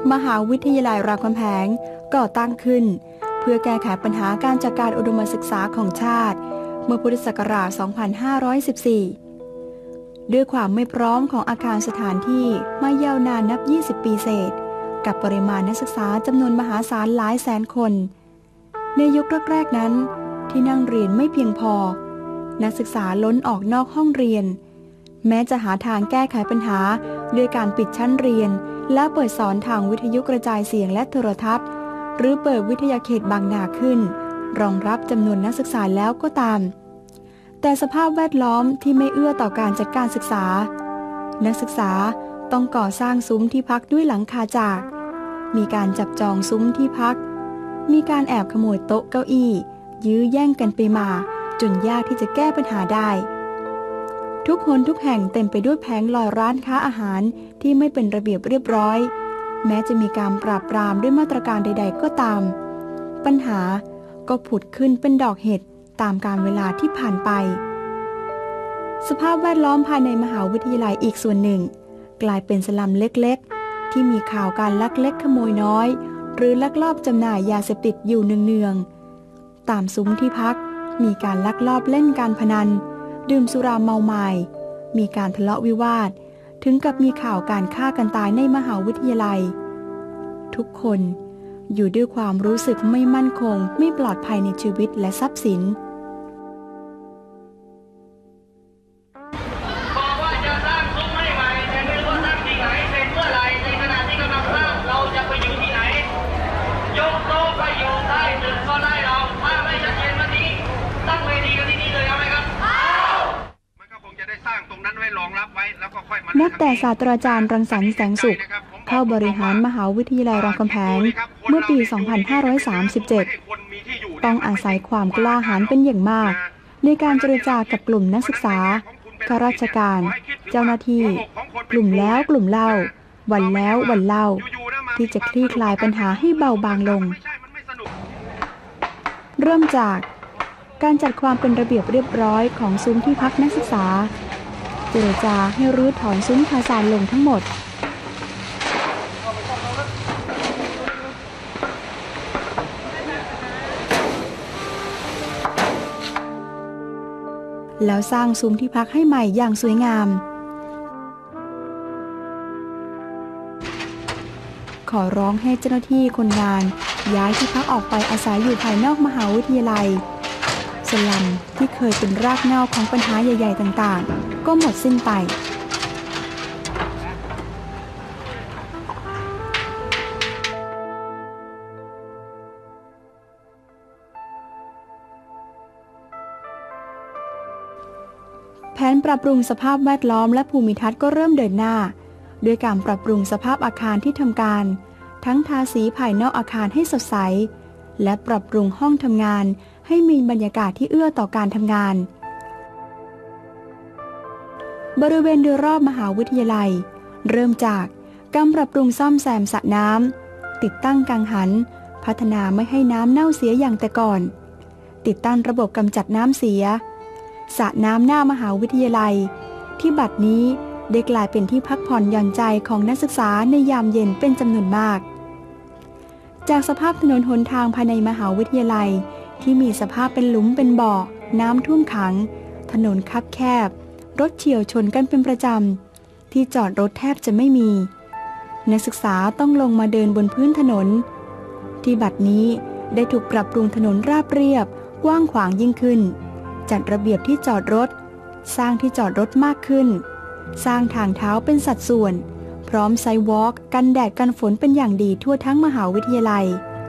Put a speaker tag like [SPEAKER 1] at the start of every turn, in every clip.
[SPEAKER 1] มหาวิทยาลัยรามคำแหงก่อตั้งขึ้นเพื่อแก้ไขปัญหาการจัดการอุดมศึกษาของชาติเมื่อพุทธศักราช 2514 ด้วยความไม่พร้อมของอาคารสถานที่มายาวนานนับ 20 ปีเศษกับปริมาณนักศึกษาจำนวนมหาศาลหลายแสนคนในยุคแรกๆนั้นที่นั่งเรียนไม่เพียงพอนักศึกษาล้นออกนอกห้องเรียนแม้จะหาทางแก้ไขปัญหาด้วยการปิดชั้นเรียนและเปิดสอนทางวิทยุกระจายเสียงและโทรทัศน์หรือเปิดวิทยาเขตบางนาขึ้นรองรับจำนวนนักศึกษาแล้วก็ตามแต่สภาพแวดล้อมที่ไม่เอื้อต่อการจัดการศึกษานักศึกษาต้องก่อสร้างซุ้มที่พักด้วยหลังคาจากมีการจับจองซุ้มที่พักมีการแอบขโมยโต๊ะเก้าอี้ยื้อแย่งกันไปมาจนยากที่จะแก้ปัญหาได้ทุกหนทุกแห่งเต็มไปด้วยแผงลอยร้านค้าอาหารที่ไม่เป็นระเบียบเรียบร้อยแม้จะมีการปราบปรามด้วยมาตรการใดๆก็ตามปัญหาก็ผุดขึ้นเป็นดอกเห็ดตามกาลเวลาที่ผ่านไปสภาพแวดล้อมภายในมหาวิทยาลัยอีกส่วนหนึ่งกลายเป็นสลัมเล็กๆที่มีข่าวการลักเล็กขโมยน้อยหรือลักลอบจำหน่ายยาเสพติดอยู่เนืองๆตามซุ้มที่พักมีการลักลอบเล่นการพนันดื่มสุราเมาไม้มีการทะเลาะวิวาทถึงกับมีข่าวการฆ่ากันตายในมหาวิทยาลัยทุกคนอยู่ด้วยความรู้สึกไม่มั่นคงไม่ปลอดภัยในชีวิตและทรัพย์สิน
[SPEAKER 2] บอกว่าจะสร้างซุ้มให้ใหม่แต่ไม่รู้ว่าสร้างที่ไหนเสร็จเมื่อไหร่ในขณะที่กำลังสร้างเราจะไปอยู่ที่ไหนยกโต๊ะไปอยู่ใต้ตึกก็ได้เราถ้าไม่ชัดเจนวันนี้ตั้งเวทีกันที่นี่เลยเอาไหมครับมันก็คงจะได้สร้างตรงนั้นไว้รองรับไว้แล้วก็ค่อยมา
[SPEAKER 1] นับแต่ศาสตราจารย์รังสรรค์แสงสุขเข้าบริหารมหาวิทยาลัยรามคำแหงเมื่อปี 2537 ต้องอาศัยความกล้าหาญเป็นอย่างมากในการเจรจากับกลุ่มนักศึกษาข้าราชการเจ้าหน้าที่กลุ่มแล้วกลุ่มเล่าวันแล้ววันเล่าที่จะคลี่คลายปัญหาให้เบาบางลงเริ่มจากการจัดความเป็นระเบียบเรียบร้อยของซุ้มที่พักนักศึกษาเจรจาให้รื้อถอนซุ้มคาซานลงทั้งหมดแล้วสร้างซุ้มที่พักให้ใหม่อย่างสวยงามขอร้องให้เจ้าหน้าที่คนงานย้ายที่พักออกไปอาศัยอยู่ภายนอกมหาวิทยาลัยสลัมที่เคยเป็นรากเหง้าของปัญหาใหญ่ๆต่างๆก็หมดสิ้นไปแผนปรับปรุงสภาพแวดล้อมและภูมิทัศน์ก็เริ่มเดินหน้าด้วยการปรับปรุงสภาพอาคารที่ทำการทั้งทาสีภายนอกอาคารให้สดใสและปรับปรุงห้องทำงานให้มีบรรยากาศที่เอื้อต่อการทำงานบริเวณโดยรอบมหาวิทยาลัยเริ่มจากการปรับปรุงซ่อมแซมสระน้ำติดตั้งกังหันพัฒนาไม่ให้น้ำเน่าเสียอย่างแต่ก่อนติดตั้งระบบกำจัดน้ำเสียสระน้ำหน้ามหาวิทยาลัยที่บัดนี้ได้กลายเป็นที่พักผ่อนหย่อนใจของนักศึกษาในยามเย็นเป็นจำนวนมากจากสภาพถนนหนทางภายในมหาวิทยาลัยที่มีสภาพเป็นหลุมเป็นบ่อน้ำท่วมขังถนนคับแคบรถเฉี่ยวชนกันเป็นประจำที่จอดรถแทบจะไม่มีนักศึกษาต้องลงมาเดินบนพื้นถนนที่บัดนี้ได้ถูกปรับปรุงถนนราบเรียบกว้างขวางยิ่งขึ้นจัดระเบียบที่จอดรถสร้างที่จอดรถมากขึ้นสร้างทางเท้าเป็นสัดส่วนพร้อมไซด์วอล์กกันแดดกันฝนเป็นอย่างดีทั่วทั้งมหาวิทยาลัย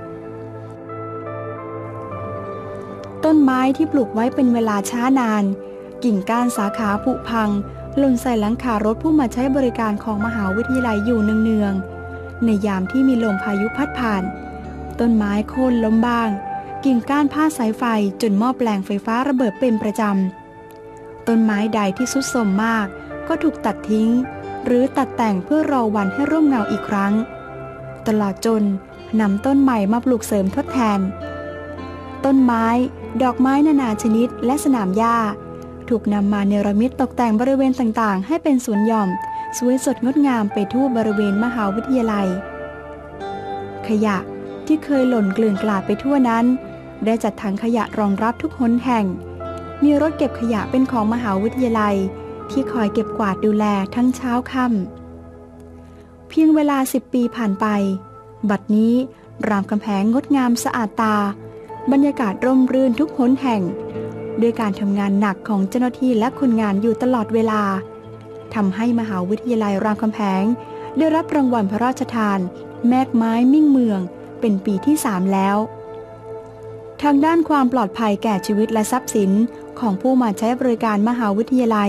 [SPEAKER 1] ต้นไม้ที่ปลูกไว้เป็นเวลาช้านานกิ่งก้านสาขาผุพังหล่นใส่หลังคารถผู้มาใช้บริการของมหาวิทยาลัยอยู่เนืองๆในยามที่มีลมพายุพัดผ่านต้นไม้โค่นล้มบ้างกิ่งก้านพาดสายไฟจนหม้อแปลงไฟฟ้าระเบิดเป็นประจำต้นไม้ใดที่ทรุดโทรมมากก็ถูกตัดทิ้งหรือตัดแต่งเพื่อรอวันให้ร่มเงาอีกครั้งตลอดจนนำต้นใหม่มาปลูกเสริมทดแทนต้นไม้ดอกไม้นานาชนิดและสนามหญ้าถูกนำมาเนรมิตตกแต่งบริเวณต่างๆให้เป็นสวนหย่อมสวยสดงดงามไปทั่วบริเวณมหาวิทยาลัยขยะที่เคยหล่นเกลื่อนกลาดไปทั่วนั้นได้จัดถังขยะรองรับทุกหนแห่งมีรถเก็บขยะเป็นของมหาวิทยาลัยที่คอยเก็บกวาดดูแลทั้งเช้าค่ำเพียงเวลา10 ปีผ่านไปบัดนี้รามคำแหงงดงามสะอาดตาบรรยากาศร่มรื่นทุกหนแห่งด้วยการทำงานหนักของเจ้าหน้าที่และคนงานอยู่ตลอดเวลาทำให้มหาวิทยาลัยรามคำแหงได้รับรางวัลพระราชทานแม่กไม้มิ่งเมืองเป็นปีที่3แล้วทางด้านความปลอดภัยแก่ชีวิตและทรัพย์สินของผู้มาใช้บริการมหาวิทยาลัย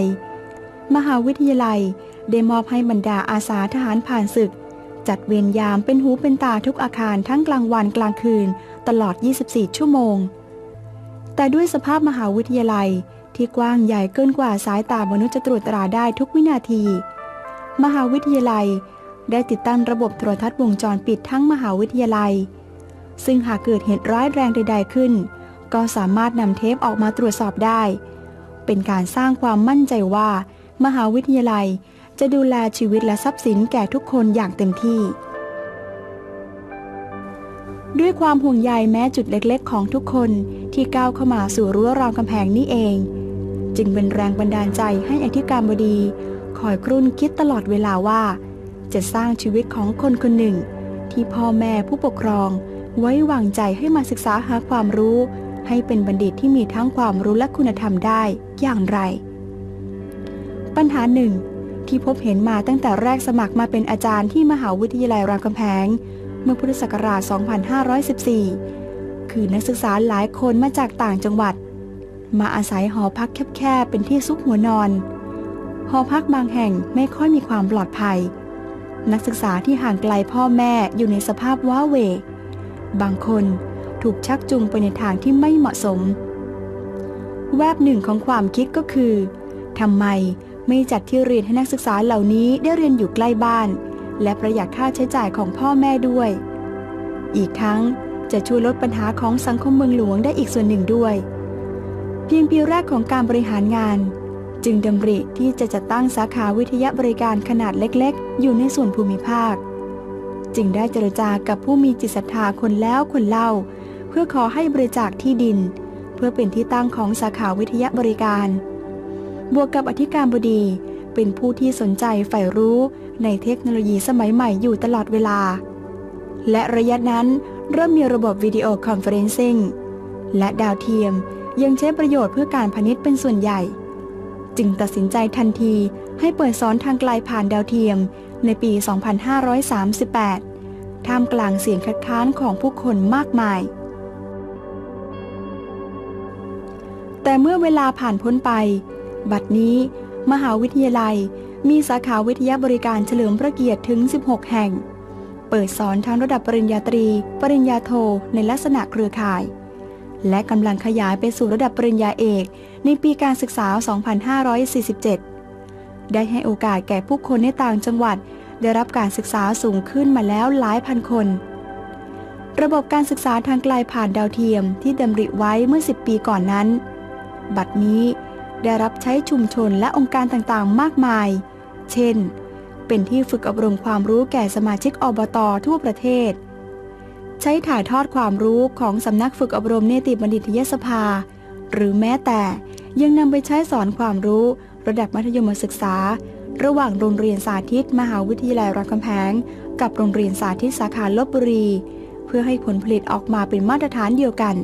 [SPEAKER 1] ได้มอบให้บรรดาอาสาทหารผ่านศึกจัดเวรยามเป็นหูเป็นตาทุกอาคารทั้งกลางวันกลางคืนตลอด24 ชั่วโมงแต่ด้วยสภาพมหาวิทยาลัยที่กว้างใหญ่เกินกว่าสายตามนุษย์จะตรวจตราได้ทุกวินาทีมหาวิทยาลัยได้ติดตั้งระบบโทรทัศน์วงจรปิดทั้งมหาวิทยาลัยซึ่งหากเกิดเหตุร้ายแรงใดๆขึ้นก็สามารถนำเทปออกมาตรวจสอบได้เป็นการสร้างความมั่นใจว่ามหาวิทยาลัยจะดูแลชีวิตและทรัพย์สินแก่ทุกคนอย่างเต็มที่ด้วยความห่วงใยแม้จุดเล็กๆของทุกคนที่ก้าวเข้ามาสู่รั้วรามคำแหงนี่เองจึงเป็นแรงบันดาลใจให้อธิการบดีคอยครุ่นคิดตลอดเวลาว่าจะสร้างชีวิตของคนคนหนึ่งที่พ่อแม่ผู้ปกครองไว้วางใจให้มาศึกษาหาความรู้ให้เป็นบัณฑิตที่มีทั้งความรู้และคุณธรรมได้อย่างไรปัญหาหนึ่งที่พบเห็นมาตั้งแต่แรกสมัครมาเป็นอาจารย์ที่มหาวิทยาลัยรามคำแหงเมื่อพุทธศักราช 2514 คือนักศึกษาหลายคนมาจากต่างจังหวัดมาอาศัยหอพักแคบๆเป็นที่ซุกหัวนอนหอพักบางแห่งไม่ค่อยมีความปลอดภัยนักศึกษาที่ห่างไกลพ่อแม่อยู่ในสภาพว้าเหวบางคนถูกชักจูงไปในทางที่ไม่เหมาะสมแวบหนึ่งของความคิดก็คือทำไมไม่จัดที่เรียนให้นักศึกษาเหล่านี้ได้เรียนอยู่ใกล้บ้านและประหยัดค่าใช้จ่ายของพ่อแม่ด้วยอีกทั้งจะช่วยลดปัญหาของสังคมเมืองหลวงได้อีกส่วนหนึ่งด้วยเพียงปีแรกของการบริหารงานจึงดำริที่จะจัดตั้งสาขาวิทยาบริการขนาดเล็กๆอยู่ในส่วนภูมิภาคจึงได้เจรจากับผู้มีจิตศรัทธาคนแล้วคนเล่าเพื่อขอให้บริจาคที่ดินเพื่อเป็นที่ตั้งของสาขาวิทยาบริการบวกกับอธิการบดีเป็นผู้ที่สนใจใฝ่รู้ในเทคโนโลยีสมัยใหม่อยู่ตลอดเวลาและระยะนั้นเริ่มมีระบบวิดีโอคอนเฟอเรนซิ่งและดาวเทียมยังใช้ประโยชน์เพื่อการพาณิชย์เป็นส่วนใหญ่จึงตัดสินใจทันทีให้เปิดสอนทางไกลผ่านดาวเทียมในปี 2538 ท่ามกลางเสียงคัดค้านของผู้คนมากมายแต่เมื่อเวลาผ่านพ้นไปบัดนี้มหาวิทยาลัยมีสาขาวิทยาบริการเฉลิมพระเกียรติถึง16 แห่งเปิดสอนทั้งระดับปริญญาตรีปริญญาโทในลักษณะเครือข่ายและกำลังขยายไปสู่ระดับปริญญาเอกในปีการศึกษา 2547 ได้ให้โอกาสแก่ผู้คนในต่างจังหวัดได้รับการศึกษาสูงขึ้นมาแล้วหลายพันคนระบบการศึกษาทางไกลผ่านดาวเทียมที่ดำริไว้เมื่อ10 ปีก่อนนั้นบัดนี้ได้รับใช้ชุมชนและองค์การต่างๆมากมายเช่นเป็นที่ฝึกอบรมความรู้แก่สมาชิกอบต.ทั่วประเทศใช้ถ่ายทอดความรู้ของสำนักฝึกอบรมเนติบัณฑิตยสภาหรือแม้แต่ยังนำไปใช้สอนความรู้ระดับมัธยมศึกษาระหว่างโรงเรียนสาธิตมหาวิทยาลัยรามคำแหงกับโรงเรียนสาธิตสาขาลพบุรีเพื่อให้ผลผลิตออกมาเป็นมาตรฐานเดียวกัน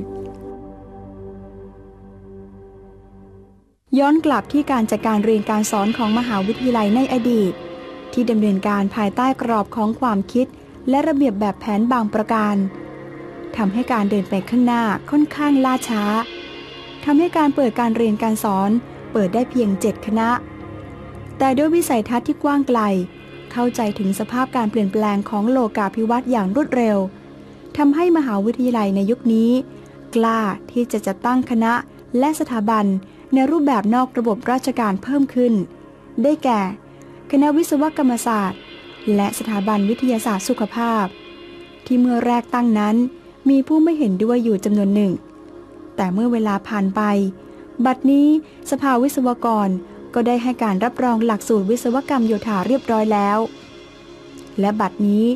[SPEAKER 1] ย้อนกลับที่การจัดการเรียนการสอนของมหาวิทยาลัยในอดีตที่ดำเนินการภายใต้กรอบของความคิดและระเบียบแบบแผนบางประการทำให้การเดินไปข้างหน้าค่อนข้างล่าช้าทำให้การเปิดการเรียนการสอนเปิดได้เพียง7 คณะแต่ด้วยวิสัยทัศน์ที่กว้างไกลเข้าใจถึงสภาพการเปลี่ยนแปลงของโลกาภิวัตน์อย่างรวดเร็วทำให้มหาวิทยาลัยในยุคนี้กล้าที่จะจัดตั้งคณะและสถาบันในรูปแบบนอกระบบราชการเพิ่มขึ้นได้แก่คณะวิศวกรรมศาสตร์และสถาบันวิทยาศาสตร์สุขภาพที่เมื่อแรกตั้งนั้นมีผู้ไม่เห็นด้วยอยู่จำนวนหนึ่งแต่เมื่อเวลาผ่านไปบัดนี้สภาวิศวกรก็ได้ให้การรับรองหลักสูตรวิศวกรรมโยธาเรียบร้อยแล้วและบัดนี้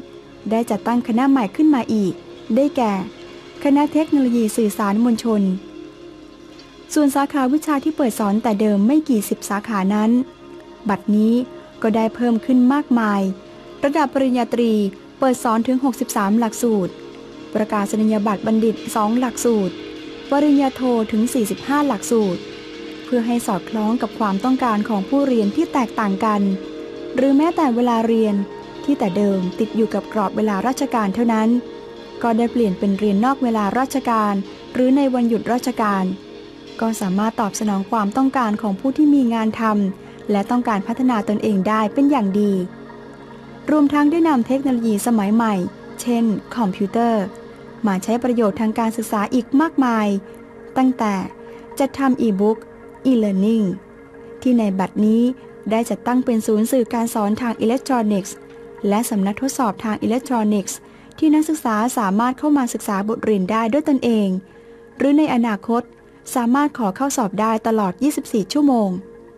[SPEAKER 1] ได้จัดตั้งคณะใหม่ขึ้นมาอีกได้แก่คณะเทคโนโลยีสื่อสารมวลชนส่วนสาขาวิชาที่เปิดสอนแต่เดิมไม่กี่สิบสาขานั้นบัดนี้ก็ได้เพิ่มขึ้นมากมายระดับปริญญาตรีเปิดสอนถึง63หลักสูตรประกาศนียบัตรบัณฑิต2หลักสูตรปริญญาโทถึง45หลักสูตรเพื่อให้สอดคล้องกับความต้องการของผู้เรียนที่แตกต่างกันหรือแม้แต่เวลาเรียนที่แต่เดิมติดอยู่กับกรอบเวลาราชการเท่านั้นก็ได้เปลี่ยนเป็นเรียนนอกเวลาราชการหรือในวันหยุดราชการก็สามารถตอบสนองความต้องการของผู้ที่มีงานทำและต้องการพัฒนาตนเองได้เป็นอย่างดีรวมทั้งได้นำเทคโนโลยีสมัยใหม่เช่นคอมพิวเตอร์มาใช้ประโยชน์ทางการศึกษาอีกมากมายตั้งแต่จัดทำอีบุ๊กe-learning ที่ในบัดนี้ได้จัดตั้งเป็นศูนย์สื่อการสอนทางอิเล็กทรอนิกส์และสำนักทดสอบทางอิเล็กทรอนิกส์ที่นักศึกษาสามารถเข้ามาศึกษาบทเรียนได้ด้วยตนเองหรือในอนาคตสามารถขอเข้าสอบได้ตลอด24ชั่วโมง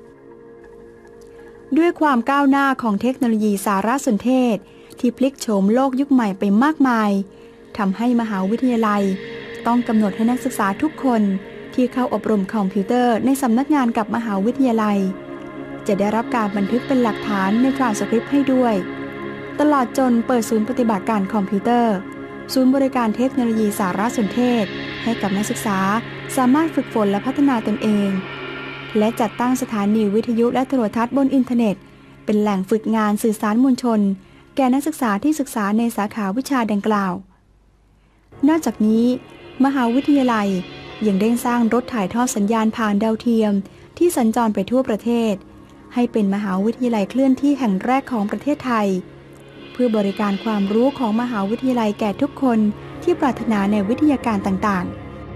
[SPEAKER 1] ด้วยความก้าวหน้าของเทคโนโลยีสารสนเทศที่พลิกโฉมโลกยุคใหม่ไปมากมายทำให้มหาวิทยาลัยต้องกำหนดให้นักศึกษาทุกคนที่เข้าอบรมคอมพิวเตอร์ในสำนักงานกับมหาวิทยาลัยจะได้รับการบันทึกเป็นหลักฐานในทรานสคริปต์ให้ด้วยตลอดจนเปิดศูนย์ปฏิบัติการคอมพิวเตอร์ศูนย์บริการเทคโนโลยีสารสนเทศให้กับนักศึกษาสามารถฝึกฝนและพัฒนาตนเองและจัดตั้งสถานีวิทยุและโทรทัศน์บนอินเทอร์เน็ตเป็นแหล่งฝึกงานสื่อสารมวลชนแก่นักศึกษาที่ศึกษาในสาขาวิชาดังกล่าวนอกจากนี้มหาวิทยาลัยยังได้สร้างรถถ่ายทอดสัญญาณผ่านดาวเทียมที่สัญจรไปทั่วประเทศให้เป็นมหาวิทยาลัยเคลื่อนที่แห่งแรกของประเทศไทยเพื่อบริการความรู้ของมหาวิทยาลัยแก่ทุกคนที่ปรารถนาในวิทยาการต่าง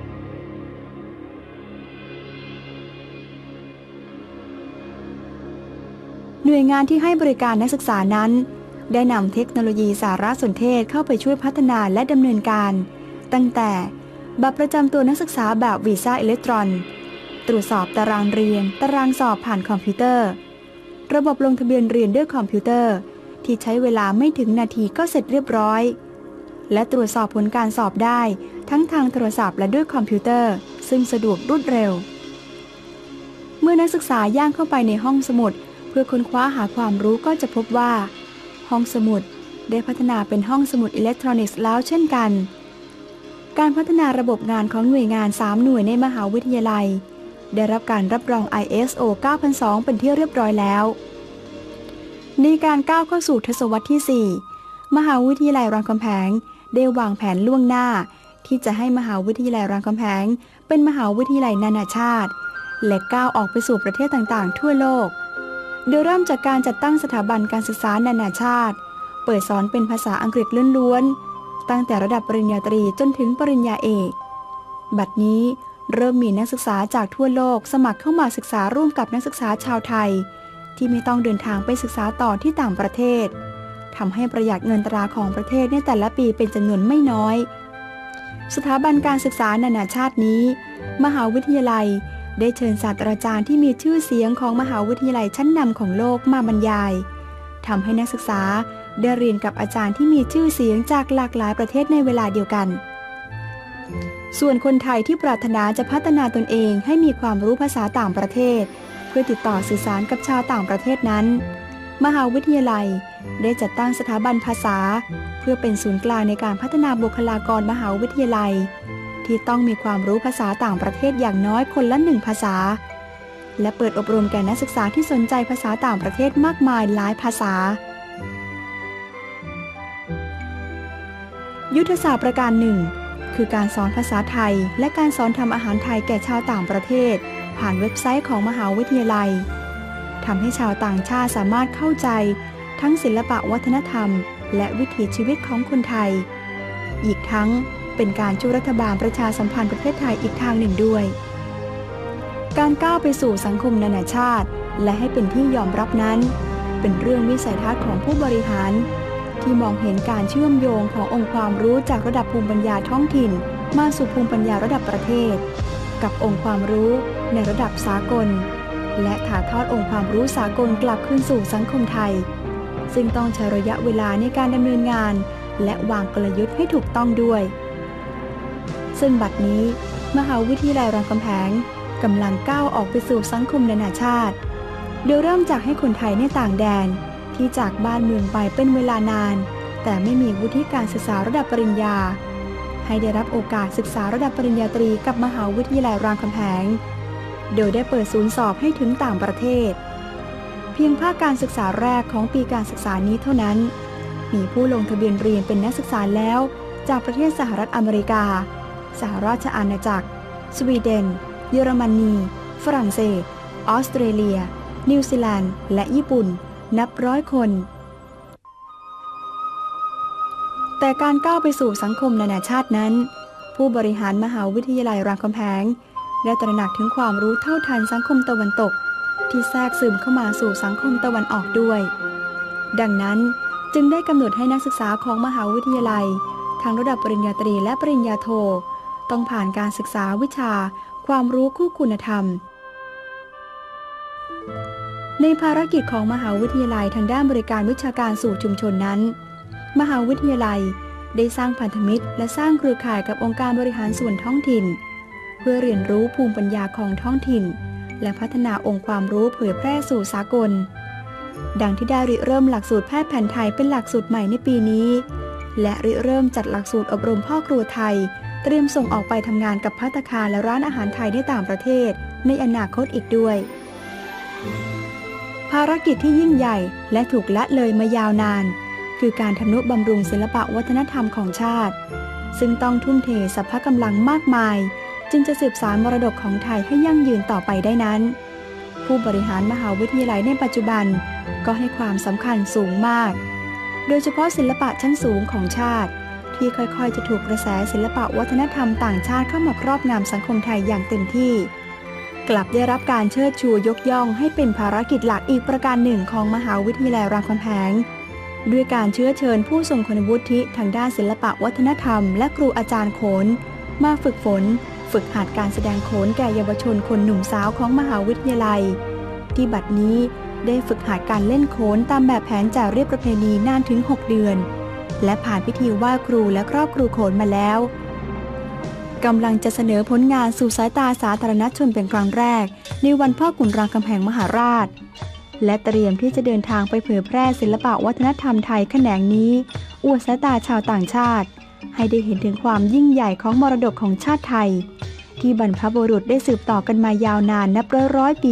[SPEAKER 1] ๆหน่วยงานที่ให้บริการนักศึกษานั้นได้นำเทคโนโลยีสารสนเทศเข้าไปช่วยพัฒนาและดำเนินการตั้งแต่บัตรประจำตัวนักศึกษาแบบวีซ่าอิเล็กทรอนตรวจสอบตารางเรียนตารางสอบผ่านคอมพิวเตอร์ระบบลงทะเบียนเรียนด้วยคอมพิวเตอร์ที่ใช้เวลาไม่ถึงนาทีก็เสร็จเรียบร้อยและตรวจสอบผลการสอบได้ทั้งทางโทรศัพท์และด้วยคอมพิวเตอร์ซึ่งสะดวกรวดเร็วเมื่อนักศึกษาย่างเข้าไปในห้องสมุดเพื่อค้นคว้าหาความรู้ก็จะพบว่าห้องสมุดได้พัฒนาเป็นห้องสมุดอิเล็กทรอนิกส์แล้วเช่นกันการพัฒนาระบบงานของหน่วยงาน3หน่วยในมหาวิทยาลัยได้รับการรับรอง ISO 9002 เป็นที่เรียบร้อยแล้วในการก้าวเข้าสู่ทศวรรษที่ 4 มหาวิทยาลัยรามคำแหงได้วางแผนล่วงหน้าที่จะให้มหาวิทยาลัยรามคำแหงเป็นมหาวิทยาลัยนานาชาติและก้าวออกไปสู่ประเทศต่างๆทั่วโลกโดยเริ่มจากการจัดตั้งสถาบันการศึกษานานาชาติเปิดสอนเป็นภาษาอังกฤษล้วนๆตั้งแต่ระดับปริญญาตรีจนถึงปริญญาเอกบัดนี้เริ่มมีนักศึกษาจากทั่วโลกสมัครเข้ามาศึกษาร่วมกับนักศึกษาชาวไทยที่ไม่ต้องเดินทางไปศึกษาต่อที่ต่างประเทศทำให้ประหยัดเงินตราของประเทศในแต่ละปีเป็นจำนวนไม่น้อยสถาบันการศึกษานานาชาตินี้มหาวิทยาลัยได้เชิญศาสตราจารย์ที่มีชื่อเสียงของมหาวิทยาลัยชั้นนำของโลกมาบรรยายทำให้นักศึกษาได้เรียนกับอาจารย์ที่มีชื่อเสียงจากหลากหลายประเทศในเวลาเดียวกันส่วนคนไทยที่ปรารถนาจะพัฒนาตนเองให้มีความรู้ภาษาต่างประเทศเพื่อติดต่อสื่อสารกับชาวต่างประเทศนั้นมหาวิทยาลัยได้จัดตั้งสถาบันภาษาเพื่อเป็นศูนย์กลางในการพัฒนาบุคลากรมหาวิทยาลัยที่ต้องมีความรู้ภาษาต่างประเทศอย่างน้อยคนละ1ภาษาและเปิดอบรมแก่นักศึกษาที่สนใจภาษาต่างประเทศมากมายหลายภาษายุทธศาสตร์ประการหนึ่งคือการสอนภาษาไทยและการสอนทำอาหารไทยแก่ชาวต่างประเทศผ่านเว็บไซต์ของมหาวิทยาลัยทำให้ชาวต่างชาติสามารถเข้าใจทั้งศิลปะวัฒนธรรมและวิถีชีวิตของคนไทยอีกทั้งเป็นการช่วยรัฐบาลประชาสัมพันธ์ประเทศไทยอีกทางหนึ่งด้วยการก้าวไปสู่สังคมนานาชาติและให้เป็นที่ยอมรับนั้นเป็นเรื่องวิสัยทัศน์ของผู้บริหารที่มองเห็นการเชื่อมโยงขององค์ความรู้จากระดับภูมิปัญญาท้องถิ่นมาสู่ภูมิปัญญาระดับประเทศกับองค์ความรู้ในระดับสากลและถ่ายทอดองค์ความรู้สากลกลับคืนสู่สังคมไทยซึ่งต้องใช้ระยะเวลาในการดำเนินงานและวางกลยุทธ์ให้ถูกต้องด้วยซึ่งบัดนี้มหาวิทยาลัยรามคำแหงกำลังก้าวออกไปสู่สังคมนานาชาติโดยเริ่มจากให้คนไทยในต่างแดนที่จากบ้านเมืองไปเป็นเวลานานแต่ไม่มีวุฒิการศึกษาระดับปริญญาให้ได้รับโอกาสศึกษาระดับปริญญาตรีกับมหาวิทยาลัยรามคำแหงโดยได้เปิดศูนย์สอบให้ถึงต่างประเทศเพียงภาคการศึกษาแรกของปีการศึกษานี้เท่านั้นมีผู้ลงทะเบียนเรียนเป็นนักศึกษาแล้วจากประเทศสหรัฐอเมริกาสหราชอาณาจักรสวีเดนเยอรมนีฝรั่งเศสออสเตรเลียนิวซีแลนด์และญี่ปุ่นนับร้อยคนแต่การก้าวไปสู่สังคมนานาชาตินั้นผู้บริหารมหาวิทยาลัยรามคำแหงได้ตระหนักถึงความรู้เท่าทันสังคมตะวันตกที่แทรกซึมเข้ามาสู่สังคมตะวันออกด้วยดังนั้นจึงได้กำหนดให้นักศึกษาของมหาวิทยาลัยทั้งระดับปริญญาตรีและปริญญาโทต้องผ่านการศึกษาวิชาความรู้คู่คุณธรรมในภารกิจของมหาวิทยาลัยทางด้านบริการวิชาการสู่ชุมชนนั้นมหาวิทยาลัยได้สร้างพันธมิตรและสร้างเครือข่ายกับองค์การบริหารส่วนท้องถิ่นเพื่อเรียนรู้ภูมิปัญญาของท้องถิ่นและพัฒนาองค์ความรู้เผยแพร่สู่สากลดังที่ได้ริเริ่มหลักสูตรแพทย์แผนไทยเป็นหลักสูตรใหม่ในปีนี้และริเริ่มจัดหลักสูตรอบรมพ่อครัวไทยเตรียมส่งออกไปทำงานกับภัตตาคารและร้านอาหารไทยในต่างประเทศในอนาคตอีกด้วยภารกิจที่ยิ่งใหญ่และถูกละเลยมายาวนานคือการทำนุบำรุงศิลปะวัฒนธรรมของชาติซึ่งต้องทุ่มเทสรรพกำลังมากมายจึงจะสืบสานมรดกของไทยให้ยั่งยืนต่อไปได้นั้นผู้บริหารมหาวิทยาลัยในปัจจุบันก็ให้ความสำคัญสูงมากโดยเฉพาะศิลปะชั้นสูงของชาติที่ค่อยๆจะถูกกระแสศิลปะวัฒนธรรมต่างชาติเข้ามาครอบงำสังคมไทยอย่างเต็มที่กลับได้รับการเชิดชูยกย่องให้เป็นภารกิจหลักอีกประการหนึ่งของมหาวิทยาลัยรามคำแหงด้วยการเชื้อเชิญผู้ทรงคุณวุฒิทางด้านศิลปะวัฒนธรรมและครูอาจารย์โขนมาฝึกหัดการแสดงโขนแก่เยาวชนคนหนุ่มสาวของมหาวิทยาลัยที่บัดนี้ได้ฝึกหัดการเล่นโขนตามแบบแผนจารีตประเพณีนานถึง6 เดือนและผ่านพิธีไหว้ครูและครอบครูโขนมาแล้วกำลังจะเสนอผลงานสู่สายตาสาธารณชนเป็นครั้งแรกในวันพ่อขุนรามคำแหงมหาราชและเตรียมที่จะเดินทางไปเผยแพร่ศิลปะวัฒนธรรมไทยแขนงนี้อวดสายตาชาวต่างชาติให้ได้เห็นถึงความยิ่งใหญ่ของมรดกของชาติไทยที่บรรพบุรุษได้สืบต่อกันมายาวนานนับร้อยปี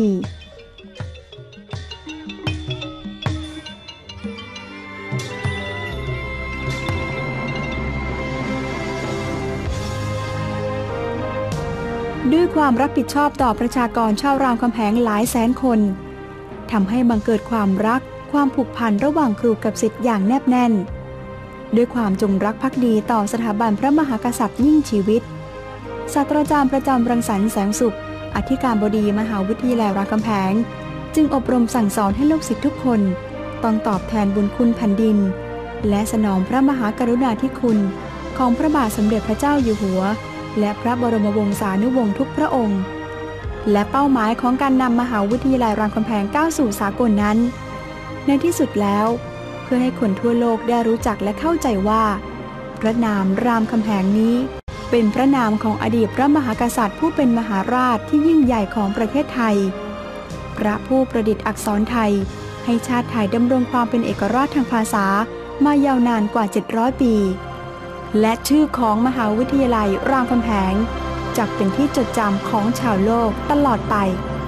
[SPEAKER 1] ด้วยความรับผิดชอบต่อประชากรชาวรามคำแหงหลายแสนคนทำให้บังเกิดความรักความผูกพันระหว่างครูกับศิษย์อย่างแนบแน่นด้วยความจงรักภักดีต่อสถาบันพระมหากษัตริย์ยิ่งชีวิตศาสตราจารย์ประจำรังสรรค์แสงสุขอธิการบดีมหาวิทยาลัยรามคำแหงจึงอบรมสั่งสอนให้ลูกศิษย์ทุกคนต้องตอบแทนบุญคุณแผ่นดินและสนองพระมหากรุณาธิคุณของพระบาทสมเด็จพระเจ้าอยู่หัวและพระบรมวงศานุวงศ์ทุกพระองค์และเป้าหมายของการนำมหาวิทยาลัยรามคำแหงก้าวสู่สากลนั้นในที่สุดแล้วเพื่อให้คนทั่วโลกได้รู้จักและเข้าใจว่าพระนามรามคำแหงนี้เป็นพระนามของอดีตพระมหากษัตริย์ผู้เป็นมหาราชที่ยิ่งใหญ่ของประเทศไทยพระผู้ประดิษฐ์อักษรไทยให้ชาติไทยดำรงความเป็นเอกราชทางภาษามายาวนานกว่า700ปีและชื่อของมหาวิทยาลัยรามคำแหงจักเป็นที่จดจำของชาวโลกตลอดไป